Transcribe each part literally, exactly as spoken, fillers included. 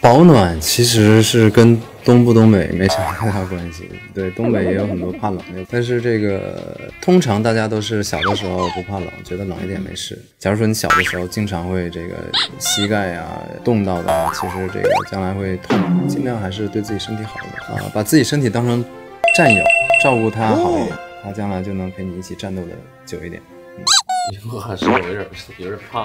保暖其实是跟东不东北没啥太大关系，对，东北也有很多怕冷的，但是这个通常大家都是小的时候不怕冷，觉得冷一点没事。假如说你小的时候经常会这个膝盖呀、啊、冻到的话，其实这个将来会痛，尽量还是对自己身体好的啊，把自己身体当成战友，照顾他好一点，他将来就能陪你一起战斗的久一点。嗯， 我还是有点有点怕。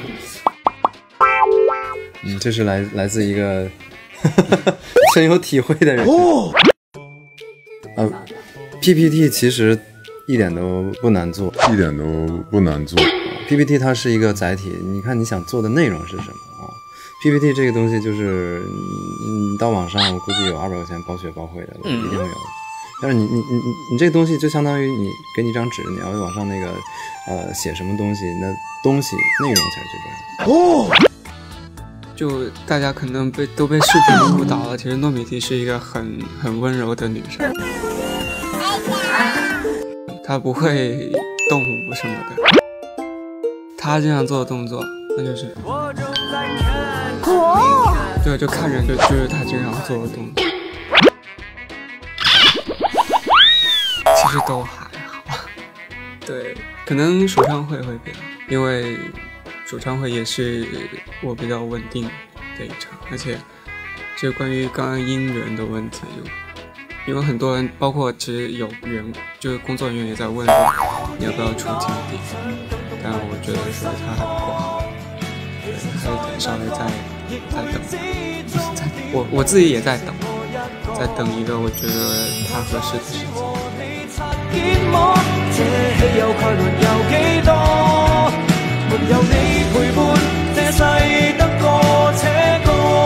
嗯，这是来来自一个深有体会的人。哦，呃 ，P P T 其实一点都不难做， 一点都不难做。 P P T 它是一个载体，你看你想做的内容是什么啊 ？P P T 这个东西就是你到网上，我估计有二百块钱包学包会的，一定会有。但是你你你你这个东西就相当于你给你一张纸，你要往上那个呃写什么东西，那东西内容才是最重要的。哦。 就大家可能被都被视频误导了，其实糯米缇是一个很很温柔的女生，她不会动武什么的，她经常做的动作那就是哦，对，就看着就就是她经常做的动作，其实都还好，对，可能说唱会会比较，因为说唱会也是我比较稳定的一场，而且就关于刚刚音源的问题，因为很多人，包括其实有员，就是工作人员也在问说你要不要出金币，但我觉得说他还不够好，对，还得稍微再再等，再我我自己也在等，在等一个我觉得他合适的时机。有你陪伴，這世得過且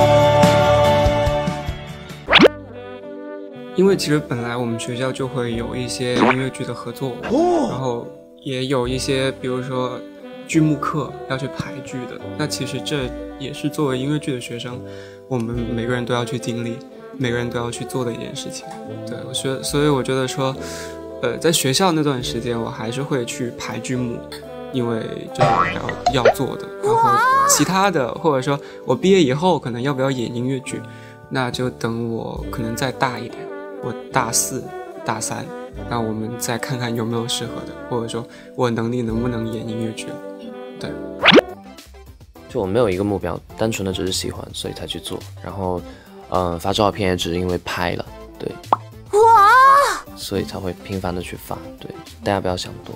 過。因為其實本來我們學校就會有一些音樂劇的合作，然後也有一些，比如說劇目課要去排劇的。那其實這也是作為音樂劇的學生，我們每個人都要去經歷，每個人都要去做的一件事情。對，我覺得，所以我覺得說，呃，在學校那段時間，我還是會去排劇目。因為這是要要做的，然後其他的或者說我畢業以後可能要不要演音樂劇，那就等我可能再大一點，我大四大三，那我們再看看有沒有適合的，或者說我能力能不能演音樂劇。對， 就我沒有一個目標，單純的只是喜歡所以才去做，然後嗯、呃、發照片也只是因為拍了，對，哇，所以才會頻繁的去發，對，大家不要想多。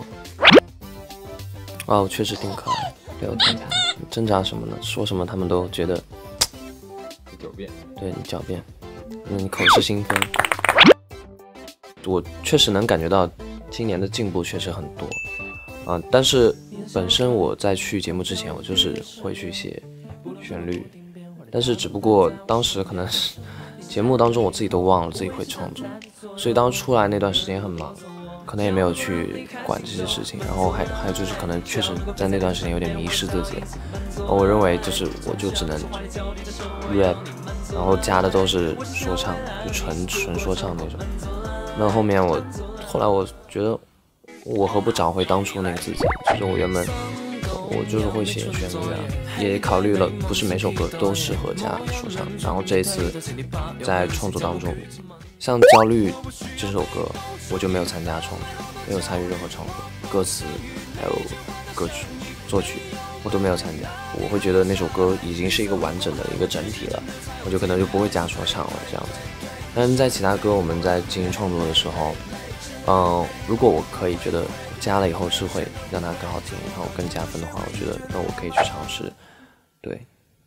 哦，確實挺可愛，對我看看，掙扎什麼呢？說什麼他們都覺得狡辯， 對你狡辯，你口是心非。我確實能感覺到今年的進步確實很多，啊、呃，但是本身我在去節目之前，我就是會去寫旋律，但是只不過當時可能是節目當中我自己都忘了自己會創作，所以當時出來那段時間很忙。可能也沒有去管這些事情，然後還還有就是可能確實在那段時間有點迷失自己。我認為就是我就只能 rap， 然後加的都是說唱，就純純說唱那種。那後面我後來我覺得我何不找回當初那個自己，就是我原本我就是會寫旋律啊，也考慮了不是每首歌都適合加說唱，然後這一次在創作當中。像《焦慮》這首歌，我就沒有參加創作，沒有參與任何創作，歌詞還有歌曲作曲我都沒有參加。我會覺得那首歌已經是一個完整的一個整體了，我就可能就不會加說唱了這樣子。但是在其他歌我們在進行創作的時候，嗯、呃，如果我可以覺得加了以後是會讓它更好聽，然後更加分的話，我覺得那我可以去嘗試。對。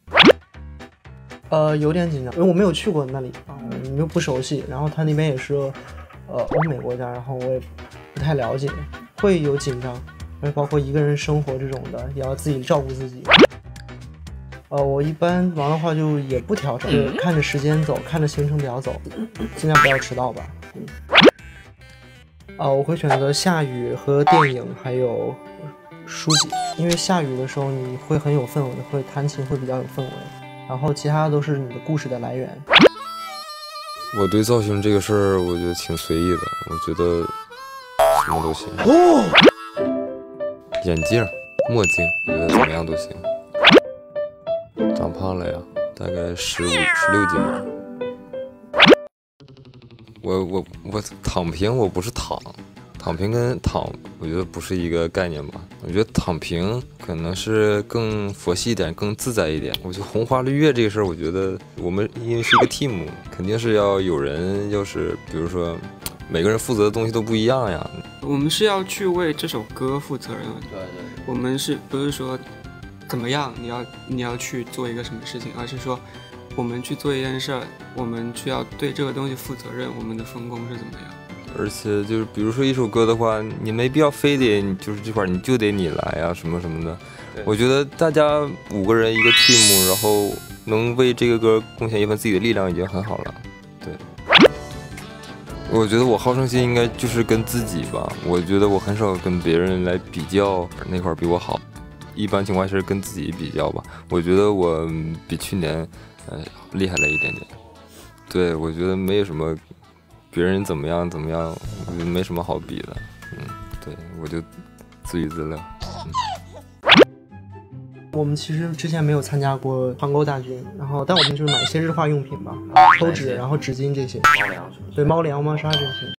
呃，有點緊張，因為我沒有去過那裡啊，我又不熟悉。然後他那邊也是，呃，歐美國家，然後我也不太了解，會有緊張。而包括一個人生活這種的，也要自己照顧自己。呃，我一般玩的話就也不調整，就看着時間走，看着行程表走，盡量不要遲到吧。嗯。啊、呃，我會選擇下雨和電影，還有書籍，因為下雨的時候你會很有氛圍，會彈琴會比較有氛圍。然後其他都是你的故事的來源。 我對造型這個事兒，我覺得挺隨意的，我覺得什麼都行。哦，眼鏡、墨鏡，我覺得怎麼樣都行。長胖了呀， 大概十五十六斤吧。我我我躺平，我不是躺，躺平跟躺，我觉得不是一个概念吧。我觉得躺平可能是更佛系一点，更自在一点。我觉得红花绿叶这个事儿，我觉得我们因为是一个 team， 肯定是要有人，要是比如说每个人负责的东西都不一样呀。 我们是要去为这首歌负责任的。 对对。 我们是不是说怎么样你要你要去做一个什么事情，而是说我们去做一件事儿，我们需要对这个东西负责任，我们的分工是怎么样。 而且就是比如说一首歌的话，你没必要非得你就是这块你就得你来啊什么什么的。我觉得大家五个人一个 team， 然后能为这个歌贡献一份自己的力量已经很好了。对，我觉得我好胜心应该就是跟自己吧。我觉得我很少跟别人来比较那块比我好，一般情况是跟自己比较吧。我觉得我比去年呃厉害了一点点。对，我觉得没有什么。别人怎么样怎么样，我觉得没什么好比的。嗯，对，我就自娱自乐。嗯。 我们其实之前没有参加过团购大军，然后但我们就是买一些日化用品吧，抽纸，然后纸巾这些。猫粮什么？对，猫粮、猫砂这些。